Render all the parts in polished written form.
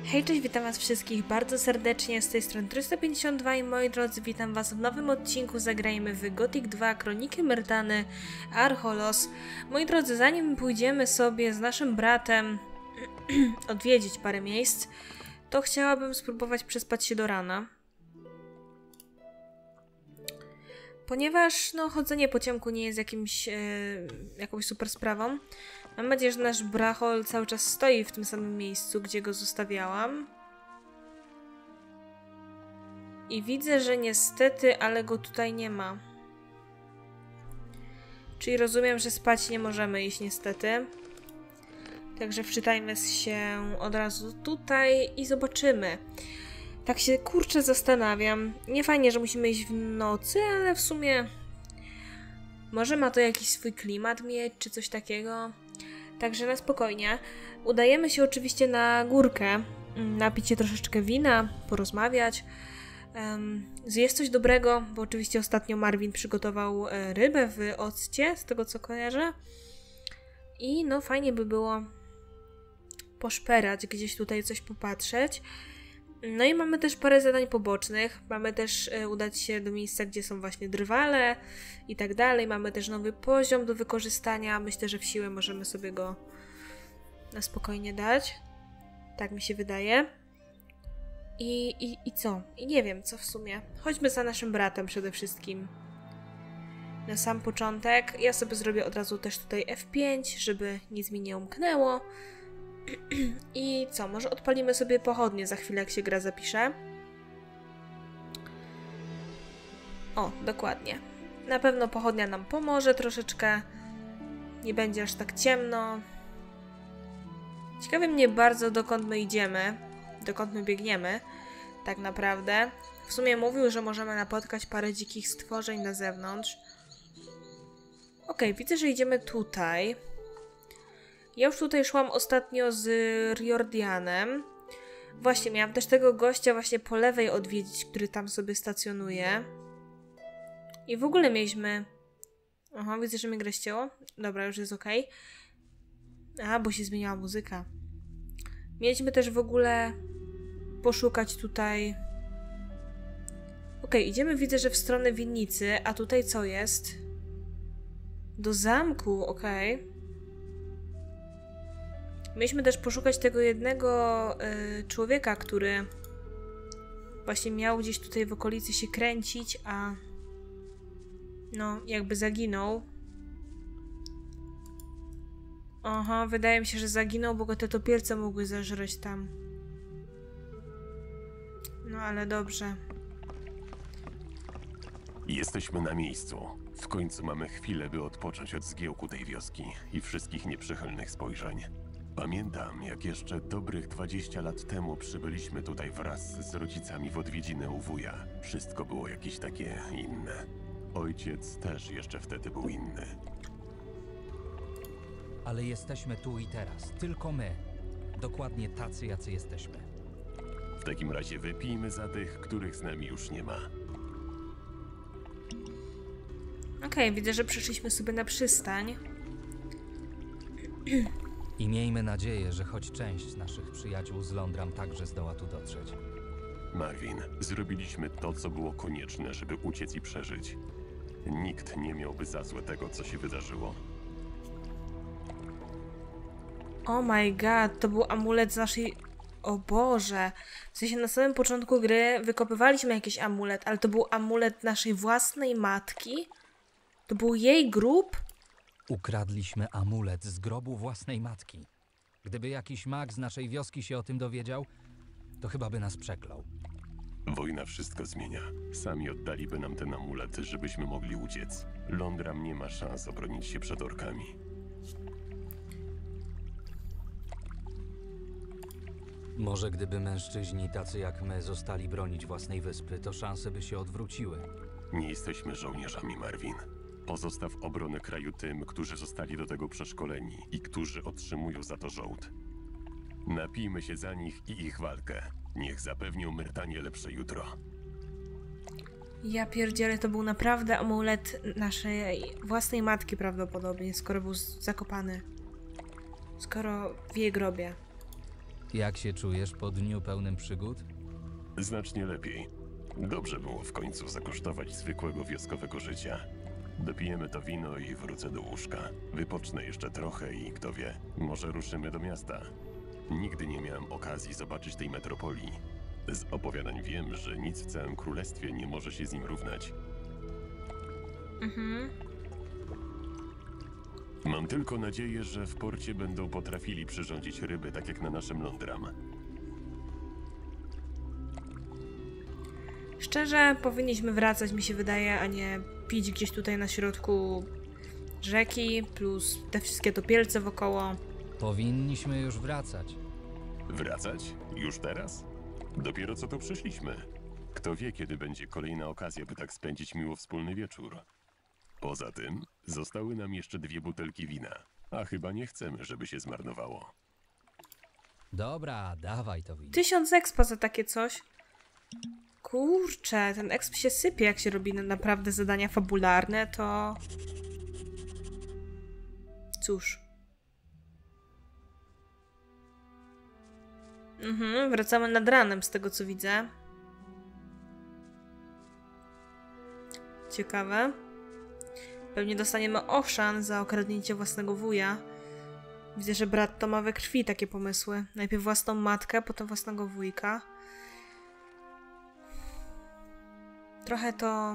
Hej, cześć, witam was wszystkich bardzo serdecznie, z tej strony 352 i moi drodzy, witam was w nowym odcinku. Zagrajmy w Gothic 2 Kroniki Myrtany Archolos. Moi drodzy, zanim pójdziemy sobie z naszym bratem odwiedzić parę miejsc, to chciałabym spróbować przespać się do rana. Ponieważ no, chodzenie po ciemku nie jest jakąś super sprawą. Mam nadzieję, że nasz brachol cały czas stoi w tym samym miejscu, gdzie go zostawiałam. I widzę, że niestety, ale go tutaj nie ma. Czyli rozumiem, że spać nie możemy iść niestety. Także wczytajmy się od razu tutaj i zobaczymy. Tak się kurczę zastanawiam. Nie fajnie, że musimy iść w nocy, ale w sumie może ma to jakiś swój klimat mieć, czy coś takiego. Także na spokojnie. Udajemy się oczywiście na górkę, napić się troszeczkę wina, porozmawiać, zjeść coś dobrego, bo oczywiście ostatnio Marvin przygotował rybę w occie, z tego co kojarzę. I no fajnie by było poszperać, gdzieś tutaj coś popatrzeć. No i mamy też parę zadań pobocznych. Mamy też udać się do miejsca, gdzie są właśnie drwale i tak dalej. Mamy też nowy poziom do wykorzystania. Myślę, że w siłę możemy sobie go na spokojnie dać. Tak mi się wydaje. I co? I nie wiem, co w sumie. Chodźmy za naszym bratem przede wszystkim. Na sam początek. Ja sobie zrobię od razu też tutaj F5, żeby nic mi nie umknęło. I co? Może odpalimy sobie pochodnie za chwilę, jak się gra zapisze. O, dokładnie. Na pewno pochodnia nam pomoże troszeczkę. Nie będzie aż tak ciemno. Ciekawi mnie bardzo, dokąd my idziemy. Dokąd my biegniemy. Tak naprawdę. W sumie mówił, że możemy napotkać parę dzikich stworzeń na zewnątrz. Okej, widzę, że idziemy tutaj. Ja już tutaj szłam ostatnio z Riordianem. Właśnie, miałam też tego gościa właśnie po lewej odwiedzić, który tam sobie stacjonuje. I w ogóle mieliśmy... Aha, widzę, że mi gra ścięło. Dobra, już jest okej. A, bo się zmieniła muzyka. Mieliśmy też w ogóle poszukać tutaj... Okej, idziemy, widzę, że w stronę winnicy, a tutaj co jest? Do zamku, okej. Mieliśmy też poszukać tego jednego człowieka, który właśnie miał gdzieś tutaj w okolicy się kręcić, a no jakby zaginął. Aha, wydaje mi się, że zaginął, bo go te topielce mogły zażreć tam. No ale dobrze. Jesteśmy na miejscu. W końcu mamy chwilę, by odpocząć od zgiełku tej wioski i wszystkich nieprzychylnych spojrzeń. Pamiętam, jak jeszcze dobrych 20 lat temu przybyliśmy tutaj wraz z rodzicami w odwiedziny u wuja. Wszystko było jakieś takie inne. Ojciec też jeszcze wtedy był inny. Ale jesteśmy tu i teraz. Tylko my. Dokładnie tacy, jacy jesteśmy. W takim razie wypijmy za tych, których z nami już nie ma. Okej, widzę, że przyszliśmy sobie na przystań. I miejmy nadzieję, że choć część naszych przyjaciół z Londram także zdoła tu dotrzeć. Marvin, zrobiliśmy to, co było konieczne, żeby uciec i przeżyć. Nikt nie miałby za złe tego, co się wydarzyło. Oh my god, to był amulet z naszej... O Boże! W sensie na samym początku gry wykopywaliśmy jakiś amulet, ale to był amulet naszej własnej matki? To był jej grób? Ukradliśmy amulet z grobu własnej matki. Gdyby jakiś mag z naszej wioski się o tym dowiedział, to chyba by nas przeklął. Wojna wszystko zmienia. Sami oddaliby nam ten amulet, żebyśmy mogli uciec. Londram nie ma szans obronić się przed orkami. Może gdyby mężczyźni tacy jak my zostali bronić własnej wyspy, to szanse by się odwróciły. Nie jesteśmy żołnierzami, Marvin. Pozostaw obronę kraju tym, którzy zostali do tego przeszkoleni i którzy otrzymują za to żołd. Napijmy się za nich i ich walkę. Niech zapewnią Myrtanie lepsze jutro. Ja pierdzielę, to był naprawdę amulet naszej własnej matki prawdopodobnie, skoro był zakopany. Skoro w jej grobie. Jak się czujesz po dniu pełnym przygód? Znacznie lepiej. Dobrze było w końcu zakosztować zwykłego wioskowego życia. Dopijemy to wino i wrócę do łóżka. Wypocznę jeszcze trochę i kto wie, może ruszymy do miasta. Nigdy nie miałem okazji zobaczyć tej metropolii. Z opowiadań wiem, że nic w całym królestwie nie może się z nim równać. Mam tylko nadzieję, że w porcie będą potrafili przyrządzić ryby tak jak na naszym Londram. Szczerze, powinniśmy wracać, mi się wydaje, a nie pić gdzieś tutaj na środku rzeki, plus te wszystkie topielce wokoło. Powinniśmy już wracać. Wracać? Już teraz? Dopiero co tu przyszliśmy. Kto wie, kiedy będzie kolejna okazja, by tak spędzić miło wspólny wieczór. Poza tym, zostały nam jeszcze 2 butelki wina, a chyba nie chcemy, żeby się zmarnowało. Dobra, dawaj to wino. 1000 expa za takie coś. Kurczę, ten exp się sypie, jak się robi naprawdę zadania fabularne, to... Cóż. Wracamy nad ranem, z tego co widzę. Ciekawe. Pewnie dostaniemy oszan za okradnięcie własnego wuja. Widzę, że brat to ma we krwi takie pomysły. Najpierw własną matkę, potem własnego wujka. Trochę to...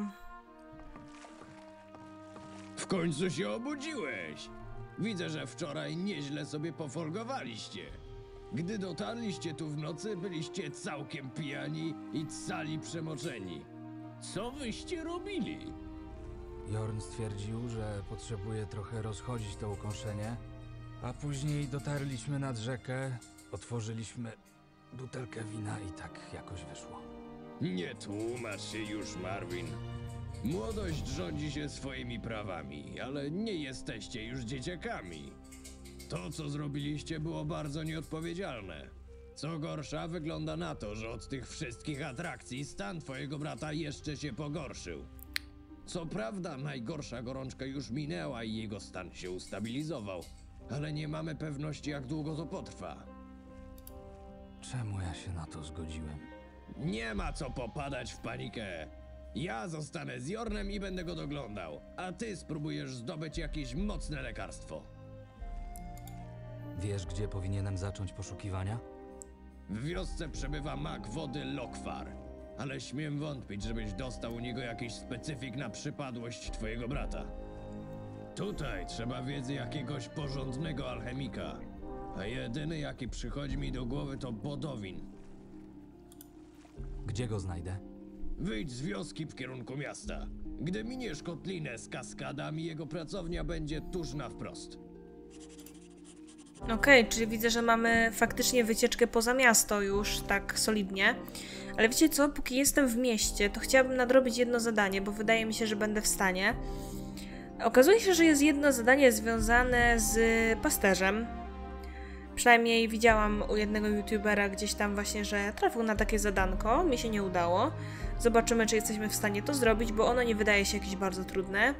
W końcu się obudziłeś. Widzę, że wczoraj nieźle sobie pofolgowaliście. Gdy dotarliście tu w nocy, byliście całkiem pijani i cali przemoczeni. Co wyście robili? Jorn stwierdził, że potrzebuje trochę rozchodzić to ukąszenie, a później dotarliśmy nad rzekę, otworzyliśmy butelkę wina i tak jakoś wyszło. Nie tłumacz się już, Marvin. Młodość rządzi się swoimi prawami, ale nie jesteście już dzieciakami. To, co zrobiliście, było bardzo nieodpowiedzialne. Co gorsza, wygląda na to, że od tych wszystkich atrakcji stan twojego brata jeszcze się pogorszył. Co prawda, najgorsza gorączka już minęła i jego stan się ustabilizował, ale nie mamy pewności, jak długo to potrwa. Czemu ja się na to zgodziłem? Nie ma co popadać w panikę. Ja zostanę z Jornem i będę go doglądał, a ty spróbujesz zdobyć jakieś mocne lekarstwo. Wiesz, gdzie powinienem zacząć poszukiwania? W wiosce przebywa mag wody Lokfar, ale śmiem wątpić, żebyś dostał u niego jakiś specyfik na przypadłość twojego brata. Tutaj trzeba wiedzy jakiegoś porządnego alchemika, a jedyny jaki przychodzi mi do głowy to Bodowin. Gdzie go znajdę? Wyjdź z wioski w kierunku miasta. Gdy miniesz kotlinę z kaskadami, jego pracownia będzie tuż na wprost. Okej, czyli widzę, że mamy faktycznie wycieczkę poza miasto już, tak solidnie. Ale wiecie co, póki jestem w mieście, to chciałabym nadrobić jedno zadanie, bo wydaje mi się, że będę w stanie. Okazuje się, że jest jedno zadanie związane z pasterzem. Przynajmniej widziałam u jednego youtubera gdzieś tam właśnie, że trafił na takie zadanko, mi się nie udało. Zobaczymy, czy jesteśmy w stanie to zrobić, bo ono nie wydaje się jakieś bardzo trudne.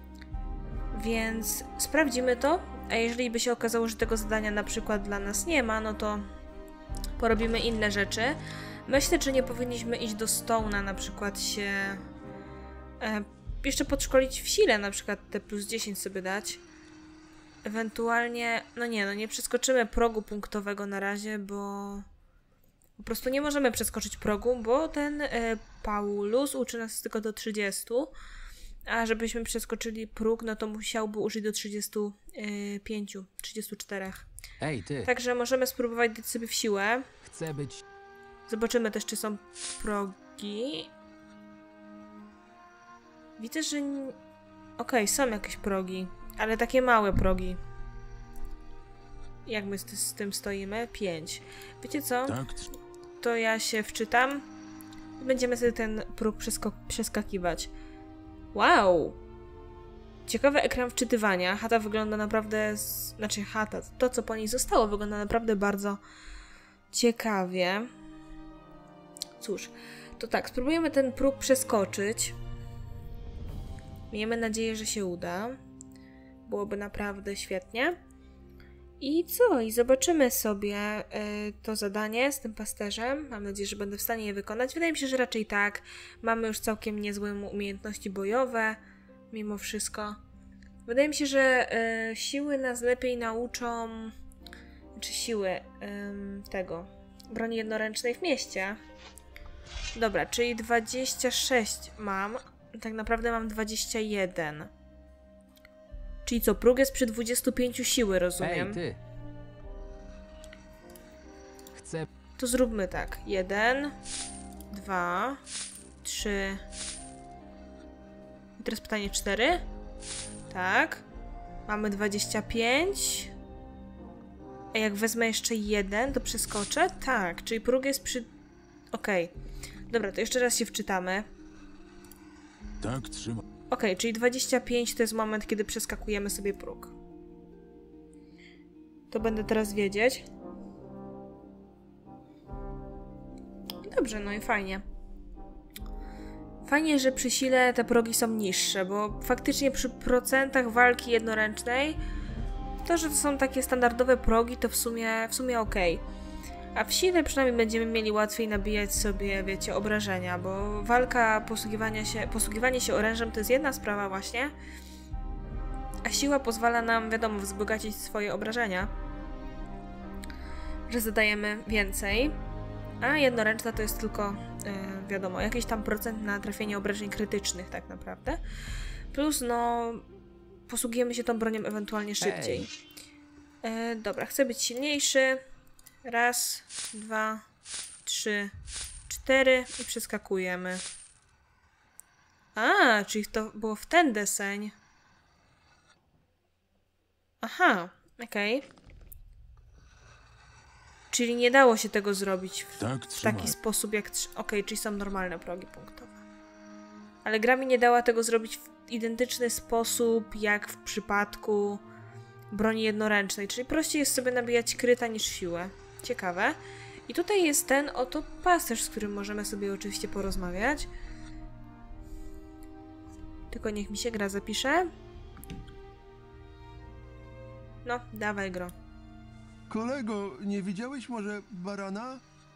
Więc sprawdzimy to, a jeżeli by się okazało, że tego zadania na przykład dla nas nie ma, no to porobimy inne rzeczy. Myślę, czy nie powinniśmy iść do Stone'a, na przykład się jeszcze podszkolić w sile, na przykład te plus 10 sobie dać. Ewentualnie, nie przeskoczymy progu punktowego na razie, bo po prostu nie możemy przeskoczyć progu, bo ten Paulus uczy nas tylko do 30, a żebyśmy przeskoczyli próg, no to musiałby użyć do 35, 34. Ej, ty! Także możemy spróbować dać sobie w siłę. Chcę być... Zobaczymy też, czy są progi. Widzę, że... Okej, są jakieś progi, ale takie małe progi. Jak my z tym stoimy? 5. Wiecie co? Tak, To ja się wczytam i będziemy sobie ten próg przeskakiwać. Wow! Ciekawy ekran wczytywania. Chata wygląda naprawdę... Znaczy chata, to co po niej zostało wygląda naprawdę bardzo ciekawie. Cóż, to tak, spróbujemy ten próg przeskoczyć. Miejmy nadzieję, że się uda. Byłoby naprawdę świetnie. I co? I zobaczymy sobie to zadanie z tym pasterzem. Mam nadzieję, że będę w stanie je wykonać. Wydaje mi się, że raczej tak. Mamy już całkiem niezłe umiejętności bojowe, mimo wszystko. Wydaje mi się, że siły nas lepiej nauczą... Czy siły tego... broni jednoręcznej w mieście. Dobra, czyli 26 mam. Tak naprawdę mam 21. Czyli co, próg jest przy 25 siły, rozumiem. Hej, ty! Chcę... To zróbmy tak. 1, 2, 3. I teraz pytanie 4. Tak. Mamy 25. A jak wezmę jeszcze 1, to przeskoczę? Tak, czyli próg jest przy... Okej. Dobra, to jeszcze raz się wczytamy. Tak, trzymaj. Okej, czyli 25 to jest moment, kiedy przeskakujemy sobie próg. To będę teraz wiedzieć. Dobrze, no i fajnie. Fajnie, że przy sile te progi są niższe, bo faktycznie przy procentach walki jednoręcznej to, że to są takie standardowe progi, to w sumie okej. A w sile przynajmniej będziemy mieli łatwiej nabijać sobie, wiecie, obrażenia, bo walka, posługiwanie się orężem to jest jedna sprawa właśnie, a siła pozwala nam, wiadomo, wzbogacić swoje obrażenia, że zadajemy więcej, a jednoręczna to jest tylko, wiadomo, jakiś tam procent na trafienie obrażeń krytycznych tak naprawdę, plus no, posługujemy się tą bronią ewentualnie szybciej. Dobra, chcę być silniejszy. 1, 2, 3, 4 i przeskakujemy. A, czyli to było w ten deseń. Aha, okej. Czyli nie dało się tego zrobić w taki sposób jak... Okej, czyli są normalne progi punktowe. Ale gra mi nie dała tego zrobić w identyczny sposób jak w przypadku broni jednoręcznej, czyli prościej jest sobie nabijać kryta niż siłę. Ciekawe. I tutaj jest ten oto pasterz, z którym możemy sobie oczywiście porozmawiać. Tylko niech mi się gra zapisze. No, dawaj gro. Kolego, nie widziałeś może barana?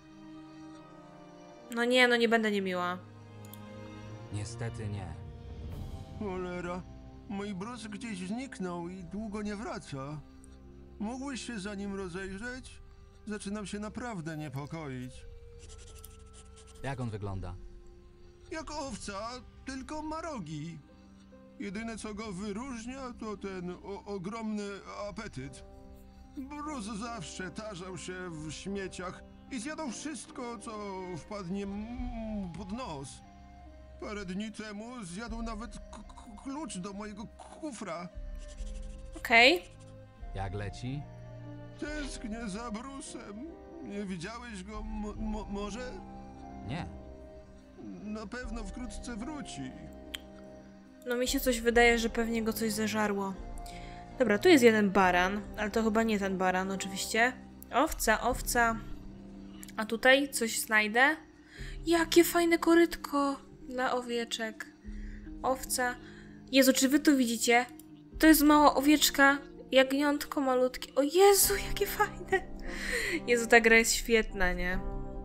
No nie będę niemiła. Niestety nie. Cholera, mój brus gdzieś zniknął i długo nie wraca. Mógłbyś się za nim rozejrzeć? Zaczynam się naprawdę niepokoić. Jak on wygląda? Jak owca, tylko ma rogi. Jedyne co go wyróżnia to ten ogromny apetyt. Brus zawsze tarzał się w śmieciach i zjadał wszystko, co wpadnie mu pod nos. Parę dni temu zjadł nawet klucz do mojego kufra. Okej. Jak leci? Tęsknię za Brusem. Nie widziałeś go może? Nie. Na pewno wkrótce wróci. No mi się coś wydaje, że pewnie go coś zeżarło. Dobra, tu jest jeden baran, ale to chyba nie ten baran oczywiście. Owca. A tutaj coś znajdę? Jakie fajne korytko dla owieczek. Owca. Jezu, czy wy to widzicie? To jest mała owieczka, jagniątko malutkie. O Jezu, jakie fajne. Jezu, ta gra jest świetna, nie?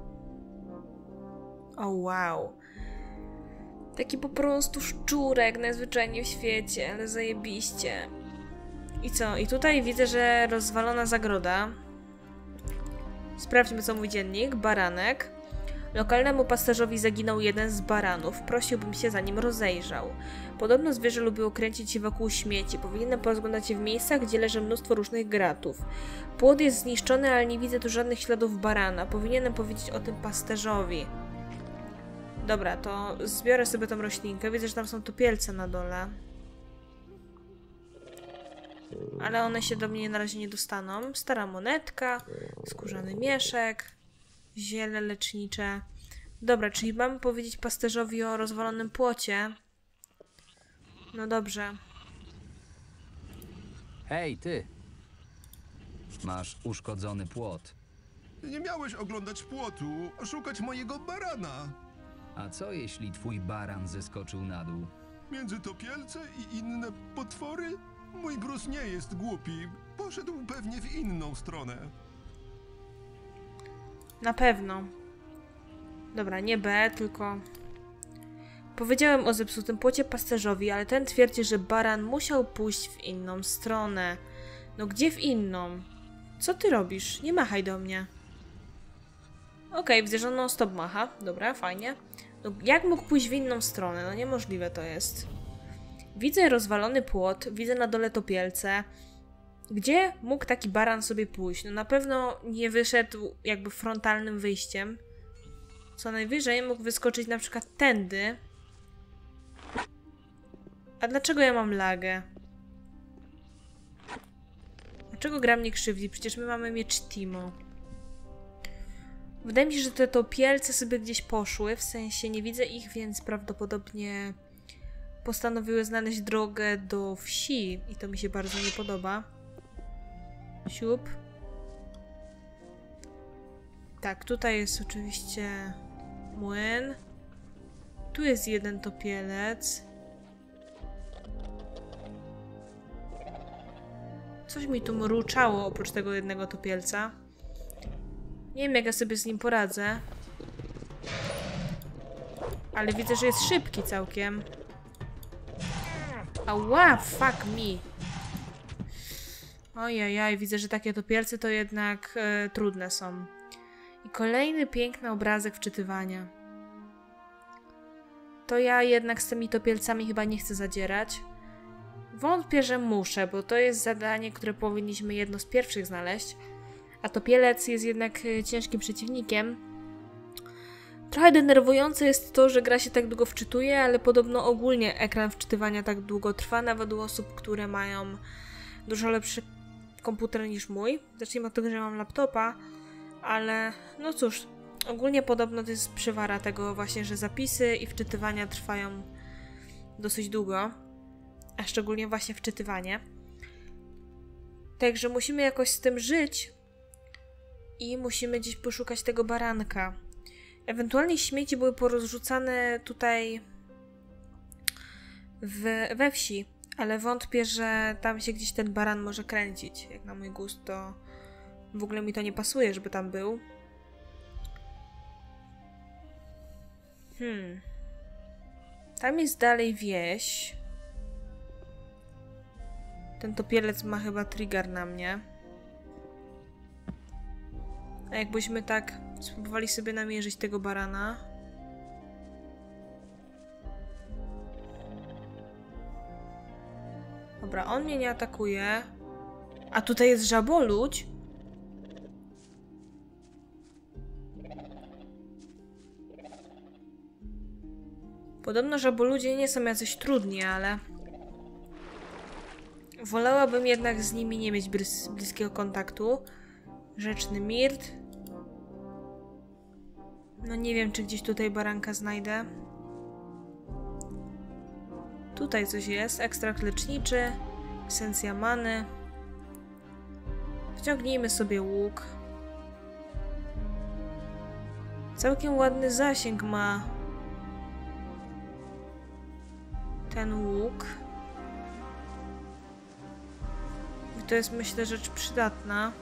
O wow. Taki po prostu szczurek najzwyczajniej w świecie, ale zajebiście. I co? I tutaj widzę, że rozwalona zagroda. Sprawdźmy, co mówi dziennik. Baranek. Lokalnemu pasterzowi zaginął jeden z baranów. Prosiłbym się, zanim rozejrzał. Podobno zwierzę lubiło kręcić się wokół śmieci. Powinienem porozglądać się w miejscach, gdzie leży mnóstwo różnych gratów. Płot jest zniszczony, ale nie widzę tu żadnych śladów barana. Powinienem powiedzieć o tym pasterzowi. Dobra, to zbiorę sobie tą roślinkę. Widzę, że tam są topielce na dole. Ale one się do mnie na razie nie dostaną. Stara monetka, skórzany mieszek, ziele lecznicze. Dobra, czyli mamy powiedzieć pasterzowi o rozwalonym płocie. No dobrze. Hej, ty! Masz uszkodzony płot. Nie miałeś oglądać płotu, a szukać mojego barana. A co jeśli twój baran zeskoczył na dół? Między topielce i inne potwory? Mój Brus nie jest głupi. Poszedł pewnie w inną stronę. Na pewno. Dobra, nie B, tylko... Powiedziałem o zepsutym płocie pasterzowi, ale ten twierdzi, że baran musiał pójść w inną stronę. No gdzie w inną? Co ty robisz? Nie machaj do mnie. Okej, widzę, że on non-stop macha. Dobra, fajnie. No jak mógł pójść w inną stronę? No niemożliwe to jest. Widzę rozwalony płot, widzę na dole topielce. Gdzie mógł taki baran sobie pójść? No na pewno nie wyszedł jakby frontalnym wyjściem. Co najwyżej mógł wyskoczyć na przykład tędy. A dlaczego ja mam lagę? Dlaczego gra mnie krzywdzi? Przecież my mamy miecz Timo. Wydaje mi się, że te topielce sobie gdzieś poszły. W sensie nie widzę ich, więc prawdopodobnie postanowiły znaleźć drogę do wsi. I to mi się bardzo nie podoba. Siup. Tak, tutaj jest oczywiście młyn. Tu jest jeden topielec. Coś mi tu mruczało oprócz tego jednego topielca. Nie wiem, jak ja sobie z nim poradzę. Ale widzę, że jest szybki całkiem. Ała, fuck me. Ojajaj, widzę, że takie topielce to jednak trudne są. I kolejny piękny obrazek wczytywania. To ja jednak z tymi topielcami chyba nie chcę zadzierać. Wątpię, że muszę, bo to jest zadanie, które powinniśmy jedno z pierwszych znaleźć. A topielec jest jednak ciężkim przeciwnikiem. Trochę denerwujące jest to, że gra się tak długo wczytuje, ale podobno ogólnie ekran wczytywania tak długo trwa, nawet u osób, które mają dużo lepszy komputer niż mój. Zacznijmy od tego, że mam laptopa, ale no cóż, ogólnie podobno to jest przywara tego właśnie, że zapisy i wczytywania trwają dosyć długo, a szczególnie właśnie wczytywanie. Także musimy jakoś z tym żyć i musimy gdzieś poszukać tego baranka. Ewentualnie śmieci były porozrzucane tutaj we wsi, ale wątpię, że tam się gdzieś ten baran może kręcić. Jak na mój gust, to w ogóle mi to nie pasuje, żeby tam był. Tam jest dalej wieś. Ten topielec ma chyba trigger na mnie. A jakbyśmy tak spróbowali sobie namierzyć tego barana. Dobra, on mnie nie atakuje. A tutaj jest żaboludź? Podobno żaboludzie nie są jacyś trudni, ale... Wolałabym jednak z nimi nie mieć bliskiego kontaktu. Rzeczny mirt. No nie wiem, czy gdzieś tutaj baranka znajdę. Tutaj coś jest. Ekstrakt leczniczy. Esencja many. Wciągnijmy sobie łuk. Całkiem ładny zasięg ma ten łuk. I to jest, myślę, rzecz przydatna.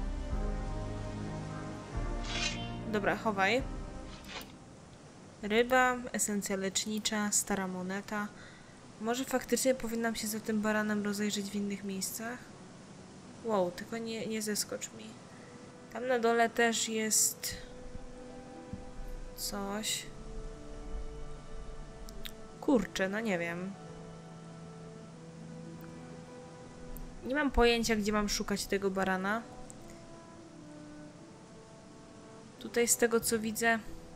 Dobra, chowaj. Ryba, esencja lecznicza, stara moneta. Może faktycznie powinnam się za tym baranem rozejrzeć w innych miejscach? Wow, tylko nie zeskocz mi. Tam na dole też jest coś. Kurczę, no nie wiem. Nie mam pojęcia, gdzie mam szukać tego barana. Tutaj z tego, co widzę,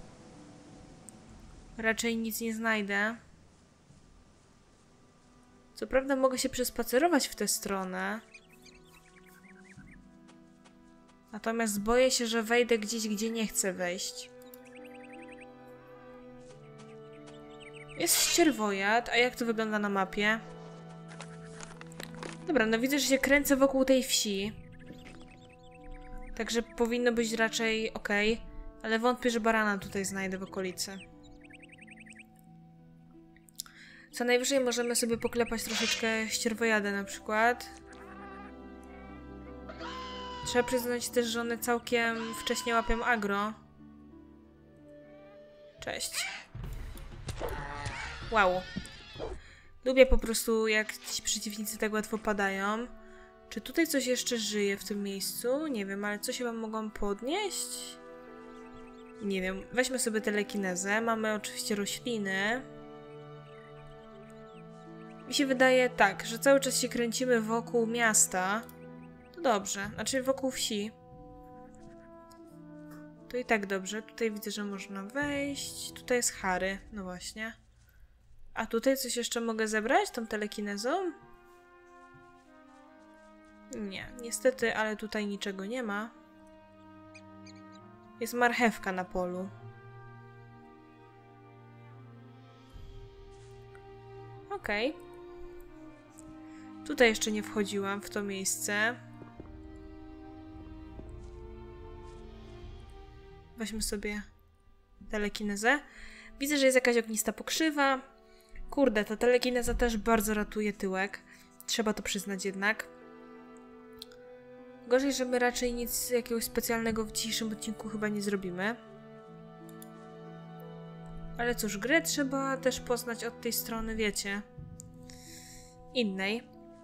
raczej nic nie znajdę. Co prawda mogę się przespacerować w tę stronę. Natomiast boję się, że wejdę gdzieś, gdzie nie chcę wejść. Jest ścierwojad, a jak to wygląda na mapie? Dobra, no widzę, że się kręcę wokół tej wsi. Także powinno być raczej ok, ale wątpię, że barana tutaj znajdę w okolicy. Co najwyżej możemy sobie poklepać troszeczkę ścierwojada na przykład. Trzeba przyznać też, że one całkiem wcześnie łapią agro. Cześć. Wow. Lubię po prostu, jak ci przeciwnicy tak łatwo padają. Czy tutaj coś jeszcze żyje w tym miejscu? Nie wiem, ale co się wam mogą podnieść? Nie wiem. Weźmy sobie telekinezę. Mamy oczywiście rośliny. Mi się wydaje tak, że cały czas się kręcimy wokół miasta. To dobrze. Znaczy wokół wsi. To i tak dobrze. Tutaj widzę, że można wejść. Tutaj jest Harry. No właśnie. A tutaj coś jeszcze mogę zebrać? Tą telekinezą? Nie, niestety, ale tutaj niczego nie ma. Jest marchewka na polu. Okej. Tutaj jeszcze nie wchodziłam w to miejsce. Weźmy sobie telekinezę. Widzę, że jest jakaś ognista pokrzywa. Kurde, ta telekineza też bardzo ratuje tyłek. Trzeba to przyznać jednak. Gorzej, że my raczej nic jakiegoś specjalnego w dzisiejszym odcinku chyba nie zrobimy. Ale cóż, grę trzeba też poznać od tej strony, wiecie, innej.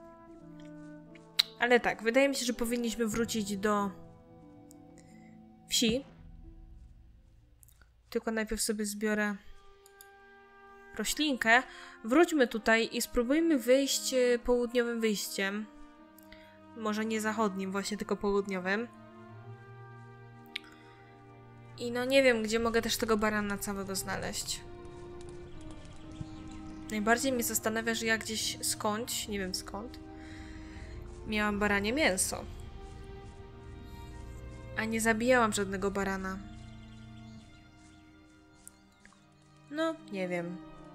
Ale tak, wydaje mi się, że powinniśmy wrócić do wsi. Tylko najpierw sobie zbiorę roślinkę. Wróćmy tutaj i spróbujmy wyjść południowym wyjściem. Może nie zachodnim, właśnie tylko południowym. I no nie wiem, gdzie mogę też tego barana całego znaleźć. Najbardziej mnie zastanawia, że ja gdzieś skądś, nie wiem skąd, miałam baranie mięso. A nie zabijałam żadnego barana. No, nie wiem.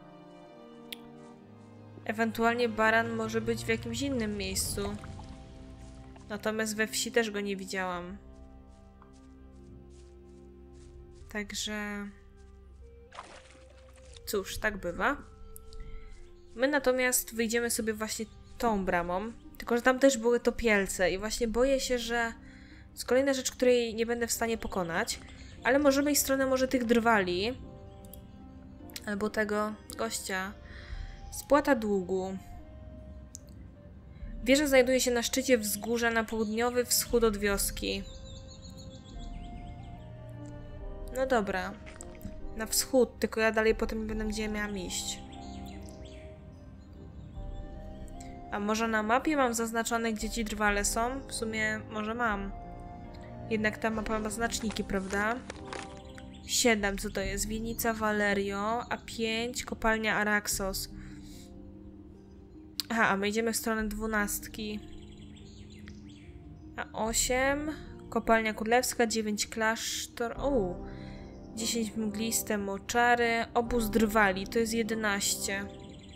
Ewentualnie baran może być w jakimś innym miejscu. Natomiast we wsi też go nie widziałam. Także... cóż, tak bywa. My natomiast wyjdziemy sobie właśnie tą bramą. Tylko że tam też były topielce i właśnie boję się, że... to jest kolejna rzecz, której nie będę w stanie pokonać. Ale możemy iść w stronę może tych drwali. Albo tego gościa. Spłata długu. Wieża znajduje się na szczycie wzgórza na południowy wschód od wioski. No dobra. Na wschód, tylko ja dalej potem nie będę gdzie miałam iść. A może na mapie mam zaznaczone, gdzie ci drwale są? W sumie może mam. Jednak ta mapa ma znaczniki, prawda? 7, co to jest? Winnica Valerio, a 5 kopalnia Araxos. Aha, a my idziemy w stronę 12. A 8 kopalnia Królewska, 9 klasztor. 10 mgliste moczary, obóz drwali, to jest 11.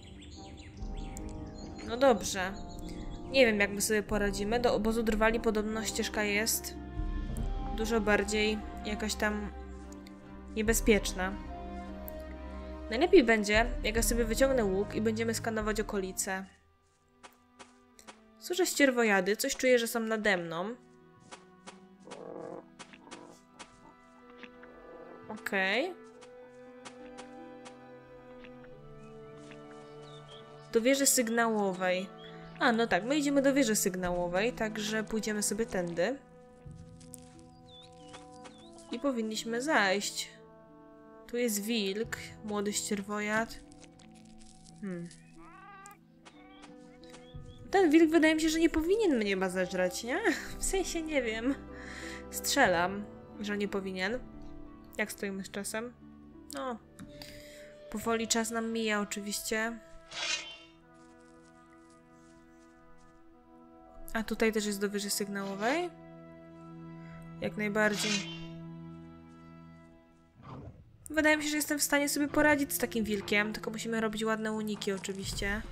No dobrze. Nie wiem, jak my sobie poradzimy. Do obozu drwali podobno ścieżka jest dużo bardziej jakaś tam niebezpieczna. Najlepiej będzie, jak ja sobie wyciągnę łuk i będziemy skanować okolice. Słyszę ścierwojady, coś czuję, że są nade mną. Okej. Do wieży sygnałowej. A, no tak, my idziemy do wieży sygnałowej, także pójdziemy sobie tędy. I powinniśmy zajść. Tu jest wilk, młody ścierwojad. Ten wilk wydaje mi się, że nie powinien mnie chyba zeżreć, nie? W sensie nie wiem. Strzelam, że nie powinien. Jak stoimy z czasem? No. Powoli czas nam mija oczywiście. A tutaj też jest do wieży sygnałowej? Jak najbardziej. Wydaje mi się, że jestem w stanie sobie poradzić z takim wilkiem, tylko musimy robić ładne uniki oczywiście.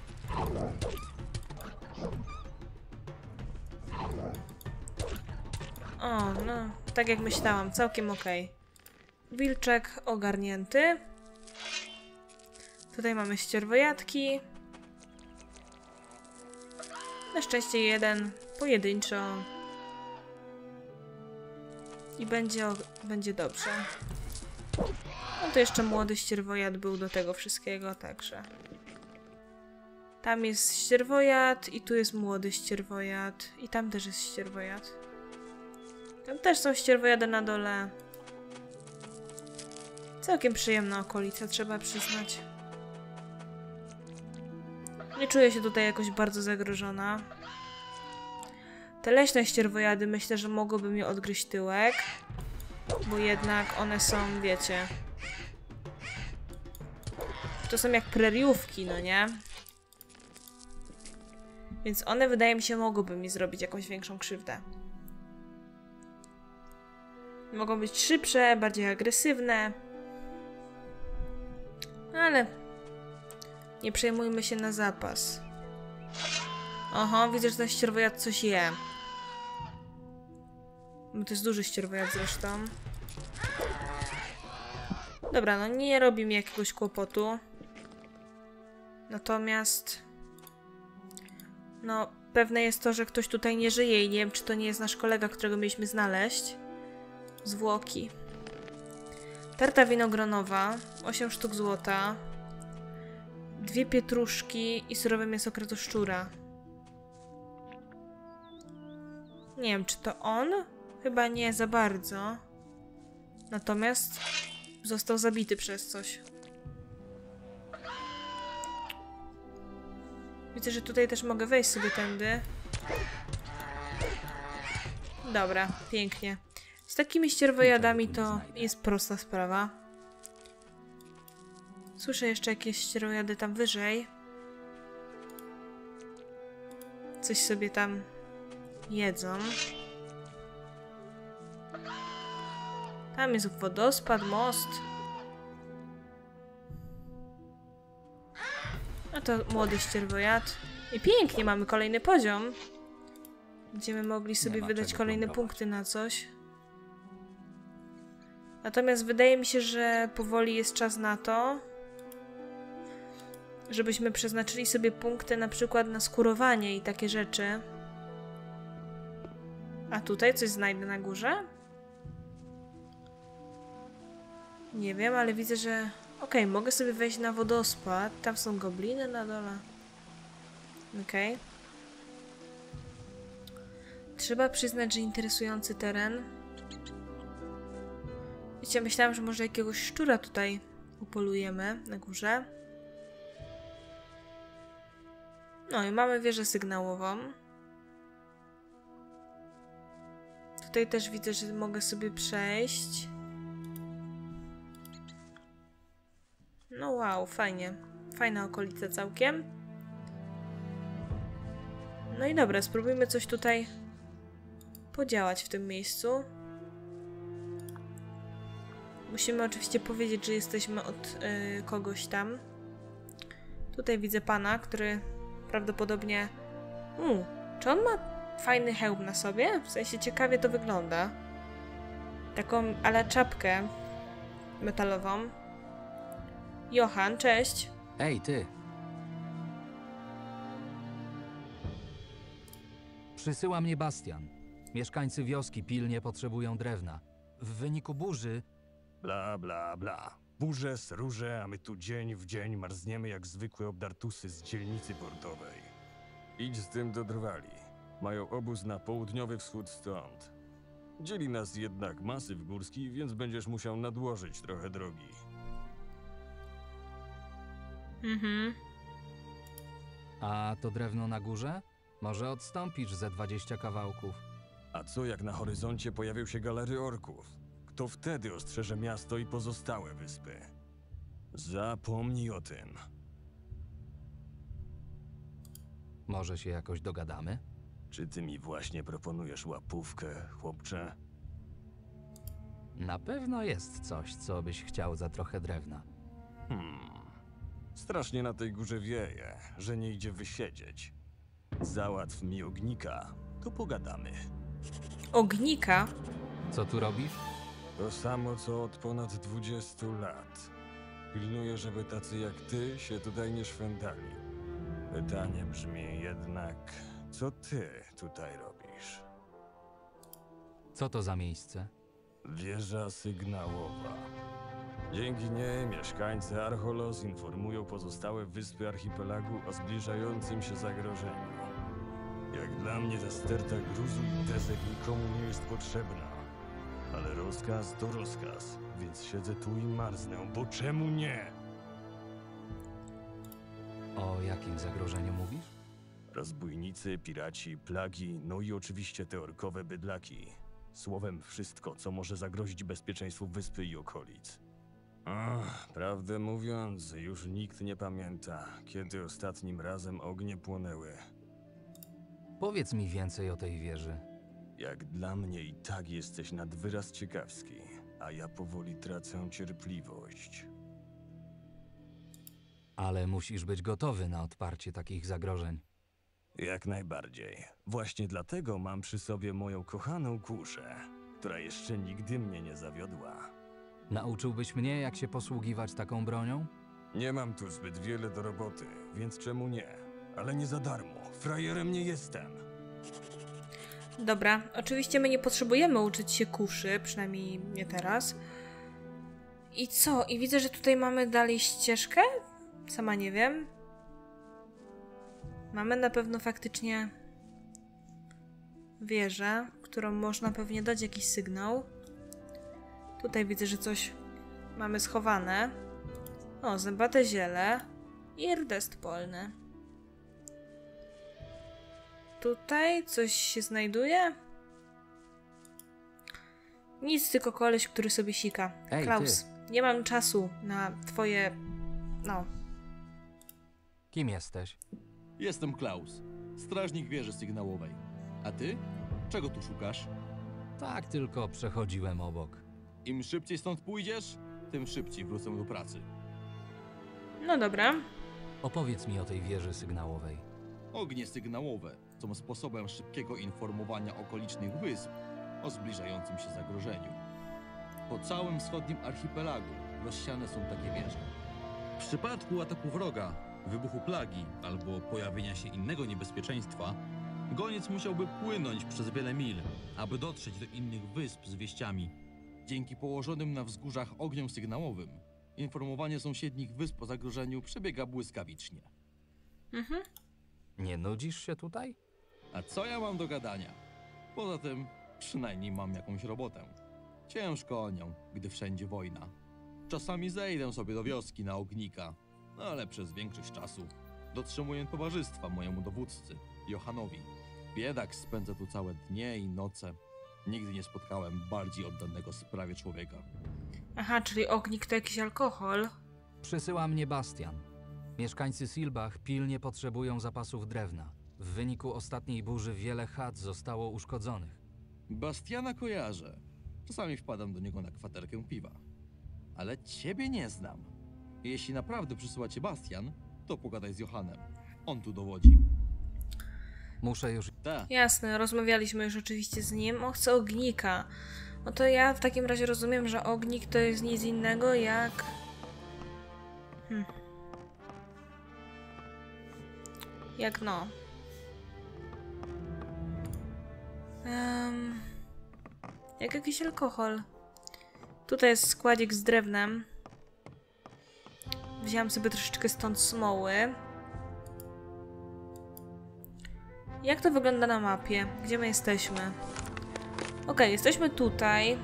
O, no, tak jak myślałam, całkiem okej. Wilczek ogarnięty. Tutaj mamy ścierwojadki. Na szczęście jeden, pojedynczo. I będzie dobrze. No to jeszcze młody ścierwojad był do tego wszystkiego, także... Tam jest ścierwojad i tu jest młody ścierwojad. I tam też jest ścierwojad. Tam też są ścierwojady na dole. Całkiem przyjemna okolica, trzeba przyznać. Nie czuję się tutaj jakoś bardzo zagrożona. Te leśne ścierwojady myślę, że mogłyby mi odgryźć tyłek. Bo jednak one są, wiecie... To są jak preriówki, no nie? Więc one, wydaje mi się, mogłyby mi zrobić jakąś większą krzywdę. Mogą być szybsze, bardziej agresywne. Ale... Nie przejmujmy się na zapas. Oho, widzę, że ten ścierwojad coś je. Bo to jest duży ścierwojad zresztą. Dobra, no nie robi mi jakiegoś kłopotu. Natomiast... No, pewne jest to, że ktoś tutaj nie żyje i nie wiem, czy to nie jest nasz kolega, którego mieliśmy znaleźć. Zwłoki. Tarta winogronowa, 8 sztuk złota, 2 pietruszki i surowe mięso kratoszczura. Nie wiem, czy to on? Chyba nie za bardzo. Natomiast został zabity przez coś. Widzę, że tutaj też mogę wejść sobie tędy. Dobra, pięknie. Z takimi ścierwojadami to jest prosta sprawa. Słyszę jeszcze jakieś ścierwojady tam wyżej. Coś sobie tam jedzą. Tam jest wodospad, most. A to młody ścierwojad. I pięknie, mamy kolejny poziom. Będziemy mogli sobie wydać kolejne punkty na coś. Natomiast wydaje mi się, że powoli jest czas na to, żebyśmy przeznaczyli sobie punkty na przykład na skórowanie i takie rzeczy. A tutaj coś znajdę na górze? Nie wiem, ale widzę, że... Okej, mogę sobie wejść na wodospad. Tam są gobliny na dole. Okej. Trzeba przyznać, że interesujący teren. Wiecie, myślałam, że może jakiegoś szczura tutaj upolujemy na górze. No i mamy wieżę sygnałową. Tutaj też widzę, że mogę sobie przejść. No wow, fajnie. Fajna okolica całkiem. No i dobra, spróbujmy coś tutaj podziałać w tym miejscu. Musimy oczywiście powiedzieć, że jesteśmy od kogoś tam. Tutaj widzę pana, który prawdopodobnie... czy on ma fajny hełm na sobie? W sensie ciekawie to wygląda. Taką ale czapkę metalową. Johan, cześć. Ej, ty! Przysyła mnie Bastian. Mieszkańcy wioski pilnie potrzebują drewna. W wyniku burzy... Bla, bla, bla. Burze, róże, a my tu dzień w dzień marzniemy jak zwykłe obdartusy z dzielnicy portowej. Idź z tym do Drwali. Mają obóz na południowy wschód stąd. Dzieli nas jednak masyw górski, więc będziesz musiał nadłożyć trochę drogi. A to drewno na górze? Może odstąpisz ze 20 kawałków. A co jak na horyzoncie pojawią się galery orków? Kto wtedy ostrzeże miasto i pozostałe wyspy? Zapomnij o tym. Może się jakoś dogadamy? Czy ty mi właśnie proponujesz łapówkę, chłopcze? Na pewno jest coś, co byś chciał za trochę drewna. Strasznie na tej górze wieje, że nie idzie wysiedzieć. Załatw mi ognika, to pogadamy. Ognika? Co tu robisz? To samo, co od ponad 20 lat. Pilnuję, żeby tacy jak ty się tutaj nie szwendali. Pytanie brzmi jednak, co ty tutaj robisz? Co to za miejsce? Wieża sygnałowa. Dzięki niej mieszkańcy Archolos informują pozostałe wyspy archipelagu o zbliżającym się zagrożeniu. Jak dla mnie ta sterta gruzu i desek nikomu nie jest potrzebna. Ale rozkaz to rozkaz, więc siedzę tu i marznę, bo czemu nie? O jakim zagrożeniu mówisz? Rozbójnicy, piraci, plagi, no i oczywiście te orkowe bydlaki. Słowem wszystko, co może zagrozić bezpieczeństwu wyspy i okolic. Prawdę mówiąc, już nikt nie pamięta, kiedy ostatnim razem ognie płonęły. Powiedz mi więcej o tej wieży. Jak dla mnie i tak jesteś nad wyraz ciekawski, a ja powoli tracę cierpliwość. Ale musisz być gotowy na odparcie takich zagrożeń. Jak najbardziej. Właśnie dlatego mam przy sobie moją kochaną kuszę, która jeszcze nigdy mnie nie zawiodła. Nauczyłbyś mnie, jak się posługiwać taką bronią? Nie mam tu zbyt wiele do roboty, więc czemu nie? Ale nie za darmo. Frajerem nie jestem. Dobra, oczywiście my nie potrzebujemy uczyć się kuszy, przynajmniej nie teraz. I co? I widzę, że tutaj mamy dalej ścieżkę? Sama nie wiem. Mamy na pewno faktycznie wieżę, którą można pewnie dać jakiś sygnał. Tutaj widzę, że coś mamy schowane. O, zębate ziele i rdest polny. Tutaj coś się znajduje? Nic, tylko koleś, który sobie sika. Ej, Klaus, nie mam czasu na twoje... no. Kim jesteś? Jestem Klaus, strażnik wieży sygnałowej. A ty? Czego tu szukasz? Tak, tylko przechodziłem obok. Im szybciej stąd pójdziesz, tym szybciej wrócę do pracy. No dobra. Opowiedz mi o tej wieży sygnałowej. Ognie sygnałowe są sposobem szybkiego informowania okolicznych wysp o zbliżającym się zagrożeniu. Po całym wschodnim archipelagu rozsiane są takie wieże. W przypadku ataku wroga, wybuchu plagi albo pojawienia się innego niebezpieczeństwa, goniec musiałby płynąć przez wiele mil, aby dotrzeć do innych wysp z wieściami. Dzięki położonym na wzgórzach ogniom sygnałowym, informowanie sąsiednich wysp o zagrożeniu przebiega błyskawicznie. Mhm. Nie nudzisz się tutaj? A co ja mam do gadania? Poza tym, przynajmniej mam jakąś robotę. Ciężko nią, gdy wszędzie wojna. Czasami zejdę sobie do wioski na ognika, no ale przez większość czasu dotrzymuję towarzystwa mojemu dowódcy, Johanowi. Biedak spędza tu całe dnie i noce. Nigdy nie spotkałem bardziej oddanego sprawie człowieka. Aha, czyli ognik to jakiś alkohol. Przysyła mnie Bastian. Mieszkańcy Silbach pilnie potrzebują zapasów drewna. W wyniku ostatniej burzy wiele chat zostało uszkodzonych. Bastiana kojarzę. Czasami wpadam do niego na kwaterkę piwa. Ale ciebie nie znam. Jeśli naprawdę przysyła cię Bastian, to pogadaj z Johanem. On tu dowodzi. Muszę już... Tak. Jasne, rozmawialiśmy już oczywiście z nim. On chce ognika. No to ja w takim razie rozumiem, że ognik to jest nic innego jak... Jak no... Jak jakiś alkohol. Tutaj jest składzik z drewnem. Wziąłam sobie troszeczkę stąd smoły. Jak to wygląda na mapie? Gdzie my jesteśmy? Okej, jesteśmy tutaj.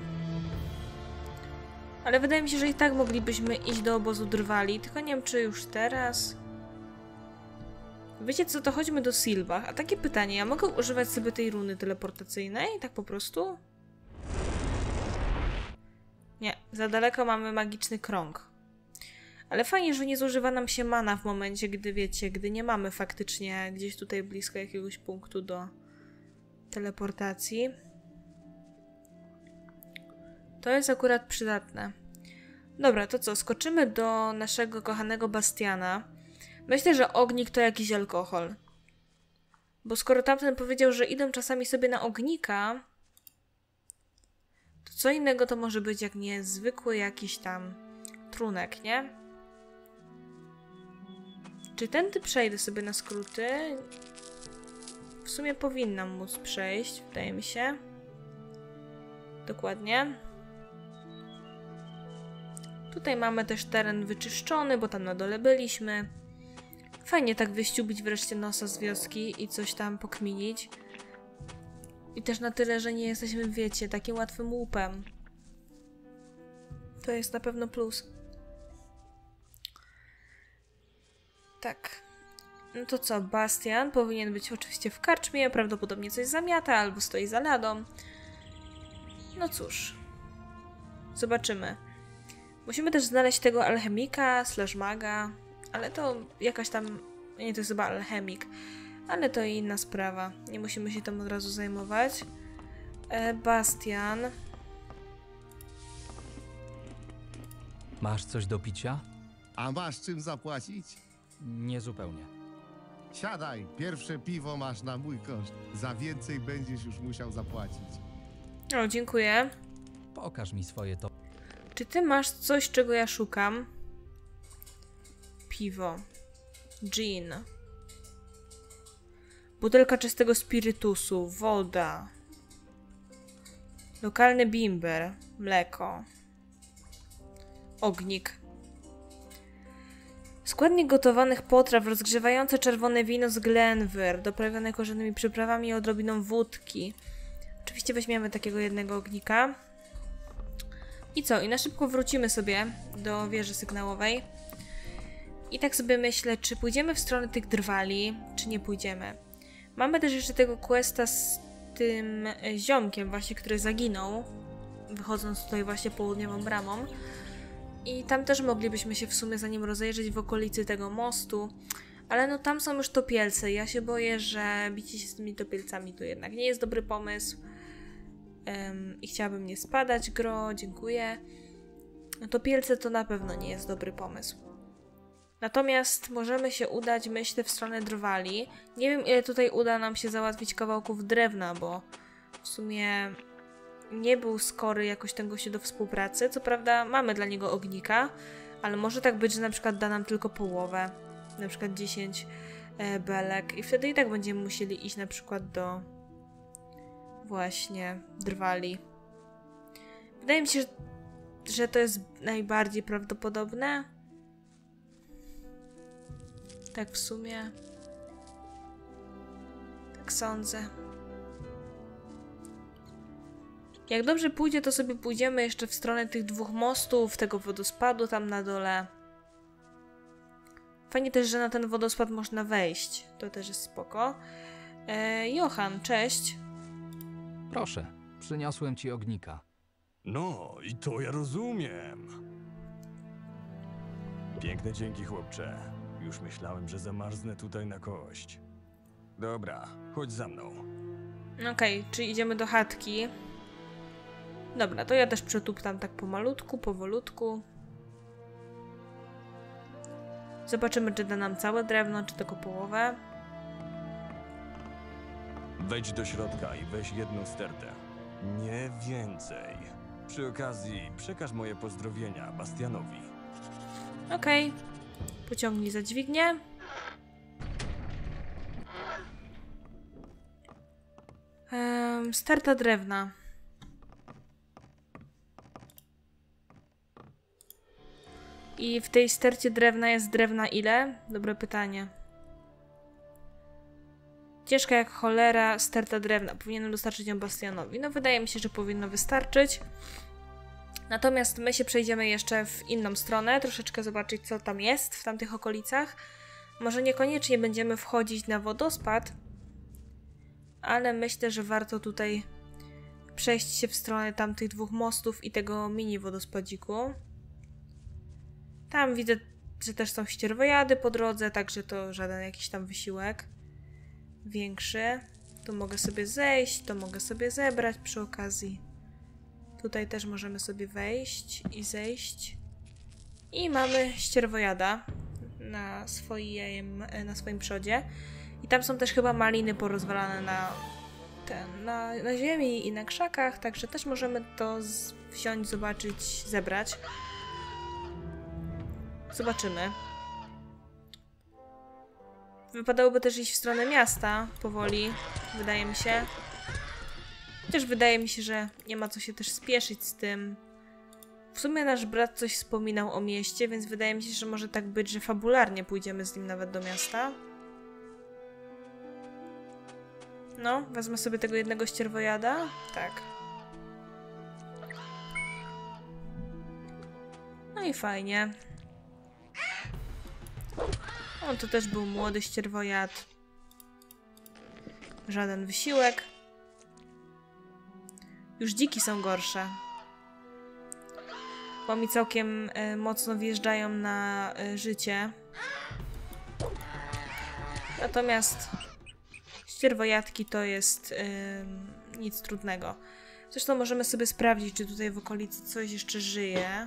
Ale wydaje mi się, że i tak moglibyśmy iść do obozu Drwali, tylko nie wiem, czy już teraz. Wiecie co, to chodźmy do Silbach. A takie pytanie, ja mogę używać sobie tej runy teleportacyjnej? Tak po prostu? Nie, za daleko mamy magiczny krąg. Ale fajnie, że nie zużywa nam się mana w momencie, gdy wiecie, gdy nie mamy faktycznie gdzieś tutaj blisko jakiegoś punktu do teleportacji. To jest akurat przydatne. Dobra, to co? Skoczymy do naszego kochanego Bastiana. Myślę, że ognik to jakiś alkohol. Bo skoro tamten powiedział, że idą czasami sobie na ognika, to co innego to może być jak nie zwykły jakiś tam trunek, nie? Czy tędy przejdę sobie na skróty? W sumie powinnam móc przejść, wydaje mi się. Dokładnie. Tutaj mamy też teren wyczyszczony, bo tam na dole byliśmy. Fajnie tak wyściubić wreszcie nosa z wioski i coś tam pokminić. I też na tyle, że nie jesteśmy, wiecie, takim łatwym łupem. To jest na pewno plus. Tak. No to co, Bastian powinien być oczywiście w karczmie, prawdopodobnie coś zamiata albo stoi za ladą. No cóż. Zobaczymy. Musimy też znaleźć tego alchemika / maga, ale to jakaś tam... Nie, to jest chyba alchemik. Ale to inna sprawa. Nie musimy się tym od razu zajmować. Bastian. Masz coś do picia? A masz czym zapłacić? Niezupełnie. Siadaj, pierwsze piwo masz na mój koszt. Za więcej będziesz już musiał zapłacić. O, dziękuję. Pokaż mi swoje to. Czy ty masz coś, czego ja szukam? Piwo. Gin. Butelka czystego spirytusu. Woda. Lokalny bimber. Mleko. Ognik. Składnik gotowanych potraw, rozgrzewające czerwone wino z Glenwyr, doprawione korzennymi przyprawami i odrobiną wódki. Oczywiście weźmiemy takiego jednego ognika. I co? I na szybko wrócimy sobie do wieży sygnałowej. I tak sobie myślę, czy pójdziemy w stronę tych drwali, czy nie pójdziemy. Mamy też jeszcze tego questa z tym ziomkiem właśnie, który zaginął, wychodząc tutaj właśnie południową bramą. I tam też moglibyśmy się w sumie za nim rozejrzeć w okolicy tego mostu. Ale no tam są już topielce. Ja się boję, że bicie się z tymi topielcami to jednak nie jest dobry pomysł. I chciałabym nie spadać, gro, dziękuję. Topielce to na pewno nie jest dobry pomysł. Natomiast możemy się udać, myślę, w stronę drwali. Nie wiem, ile tutaj uda nam się załatwić kawałków drewna, bo w sumie nie był skory jakoś ten gościu do współpracy. Co prawda mamy dla niego ognika, ale może tak być, że na przykład da nam tylko połowę. Na przykład 10 belek i wtedy i tak będziemy musieli iść na przykład do właśnie drwali. Wydaje mi się, że to jest najbardziej prawdopodobne. Tak w sumie. Tak sądzę. Jak dobrze pójdzie, to sobie pójdziemy jeszcze w stronę tych dwóch mostów, tego wodospadu tam na dole. Fajnie też, że na ten wodospad można wejść. To też jest spoko. Johan, cześć. Proszę, przyniosłem ci ognika. No, i to ja rozumiem. Piękne dzięki, chłopcze. Już myślałem, że zamarznę tutaj na kość. Dobra, chodź za mną. Okej, czy idziemy do chatki? Dobra, to ja też przetuptam tak pomalutku, powolutku. Zobaczymy, czy da nam całe drewno, czy tylko połowę. Wejdź do środka i weź jedną stertę. Nie więcej. Przy okazji przekaż moje pozdrowienia Bastianowi. Okej. Pociągnij za dźwignię. Sterta drewna. I w tej stercie drewna jest drewna ile? Dobre pytanie. Ciężka jak cholera, sterta drewna. Powinienem dostarczyć ją Bastianowi. No wydaje mi się, że powinno wystarczyć. Natomiast my się przejdziemy jeszcze w inną stronę, troszeczkę zobaczyć, co tam jest w tamtych okolicach. Może niekoniecznie będziemy wchodzić na wodospad, ale myślę, że warto tutaj przejść się w stronę tamtych dwóch mostów i tego mini wodospadziku. Tam widzę, że też są ścierwojady po drodze, także to żaden jakiś tam wysiłek większy. Tu mogę sobie zejść, to mogę sobie zebrać przy okazji. Tutaj też możemy sobie wejść i zejść. I mamy ścierwojada na swoim przodzie. I tam są też chyba maliny porozwalane na ziemi i na krzakach, także też możemy to wziąć, zobaczyć, zebrać. Zobaczymy. Wypadałoby też iść w stronę miasta powoli, wydaje mi się. Chociaż wydaje mi się, że nie ma co się też spieszyć z tym. W sumie nasz brat coś wspominał o mieście, więc wydaje mi się, że może tak być, że fabularnie pójdziemy z nim nawet do miasta. No, wezmę sobie tego jednego ścierwojada. Tak. No i fajnie. On to też był młody ścierwojad. Żaden wysiłek. Już dziki są gorsze. Bo mi całkiem mocno wjeżdżają na życie. Natomiast ścierwojadki to jest nic trudnego. Zresztą możemy sobie sprawdzić, czy tutaj w okolicy coś jeszcze żyje.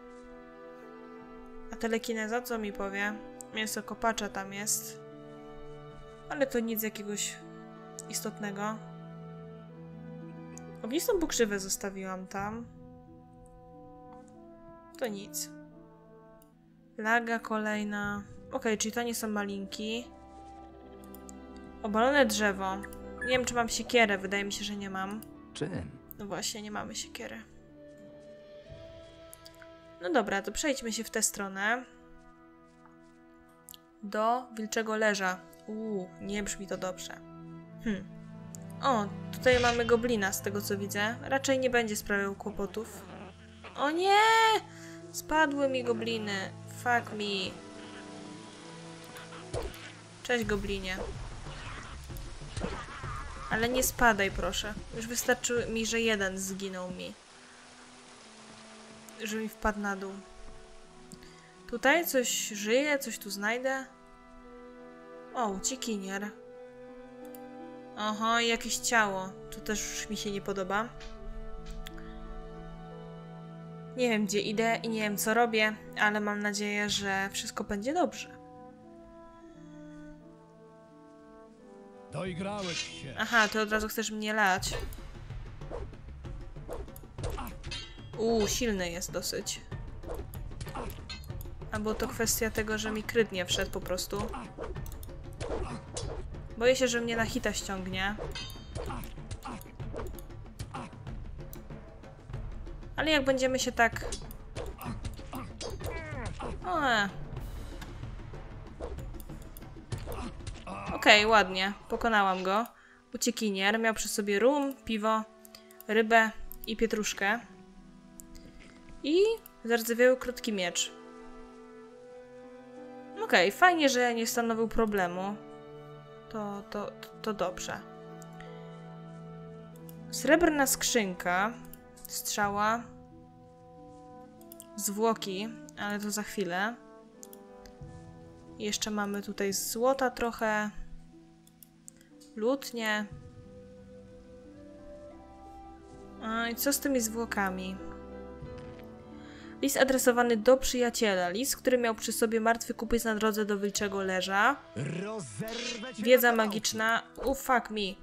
A telekineza co mi powie? Mięso kopacza tam jest. Ale to nic jakiegoś istotnego. Ognistą pokrzywę zostawiłam tam. To nic. Laga kolejna. Okej, czyli to nie są malinki. Obalone drzewo. Nie wiem, czy mam siekierę. Wydaje mi się, że nie mam. Czym? No właśnie, nie mamy siekiery. No dobra, to przejdźmy się w tę stronę. Do Wilczego Leża. Nie brzmi to dobrze. O, tutaj mamy goblina, z tego co widzę. Raczej nie będzie sprawiał kłopotów. O nie! Spadły mi gobliny. Fuck me. Cześć, goblinie. Ale nie spadaj, proszę. Już wystarczy mi, że jeden zginął mi. Że mi wpadł na dół. Tutaj coś żyje? Coś tu znajdę? O, uciekinier. Oho, i jakieś ciało. To też już mi się nie podoba. Nie wiem, gdzie idę i nie wiem, co robię, ale mam nadzieję, że wszystko będzie dobrze. Doigrałeś się. Aha, ty od razu chcesz mnie lać. Silny jest dosyć. Albo to kwestia tego, że mi kryt nie wszedł po prostu. Boję się, że mnie na hita ściągnie. Ale jak będziemy się tak... Okej, ładnie. Pokonałam go. Uciekinier. Miał przy sobie rum, piwo, rybę i pietruszkę. I zardzewiały krótki miecz. Okej, fajnie, że nie stanowił problemu. To dobrze. Srebrna skrzynka. Strzała. Zwłoki, ale to za chwilę. Jeszcze mamy tutaj złota trochę. Lutnie. I co z tymi zwłokami? List adresowany do przyjaciela. List, który miał przy sobie martwy kupiec na drodze do Wilczego Leża. Wiedza magiczna. Fuck me.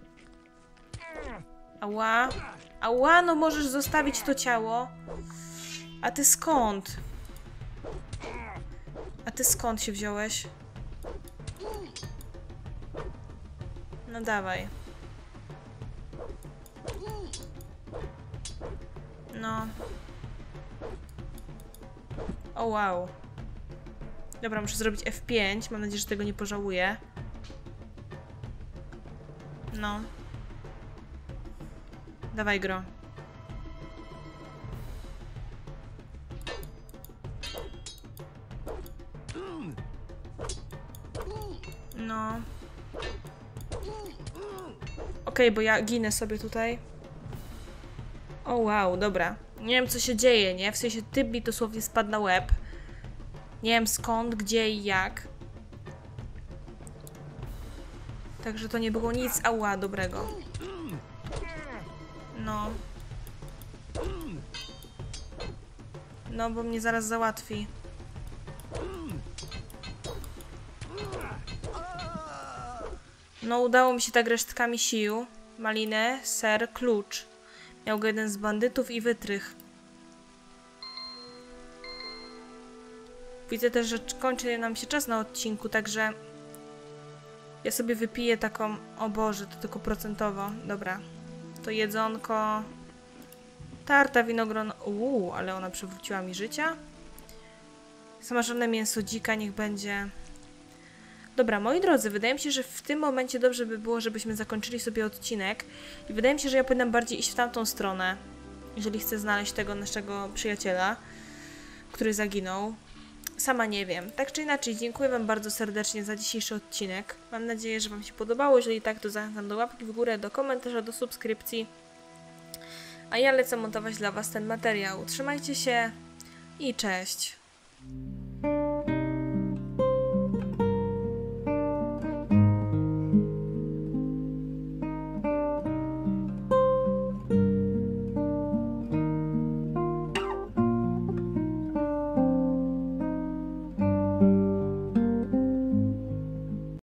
Ała. Ała, no możesz zostawić to ciało. A ty skąd? A ty skąd się wziąłeś? No dawaj. No. O wow. Dobra, muszę zrobić F5. Mam nadzieję, że tego nie pożałuję. No. Dawaj, gro. No. Okej, bo ja ginę sobie tutaj. O wow, dobra. Nie wiem, co się dzieje, nie? W sensie typ mi dosłownie spadł na łeb. Nie wiem skąd, gdzie i jak. Także to nie było nic ała dobrego. No. No, bo mnie zaraz załatwi. No, udało mi się tak resztkami sił. Malinę, ser, klucz. Miał go jeden z bandytów i wytrych. Widzę też, że kończy nam się czas na odcinku, także ja sobie wypiję taką... O Boże, to tylko procentowo. Dobra. To jedzonko... Tarta winogron... ale ona przywróciła mi życia. Smażone mięso dzika niech będzie... Dobra, moi drodzy, wydaje mi się, że w tym momencie dobrze by było, żebyśmy zakończyli sobie odcinek. I wydaje mi się, że ja powinnam bardziej iść w tamtą stronę, jeżeli chcę znaleźć tego naszego przyjaciela, który zaginął. Sama nie wiem. Tak czy inaczej, dziękuję wam bardzo serdecznie za dzisiejszy odcinek. Mam nadzieję, że wam się podobało. Jeżeli tak, to zachęcam do łapki w górę, do komentarza, do subskrypcji. A ja lecę montować dla was ten materiał. Trzymajcie się i cześć!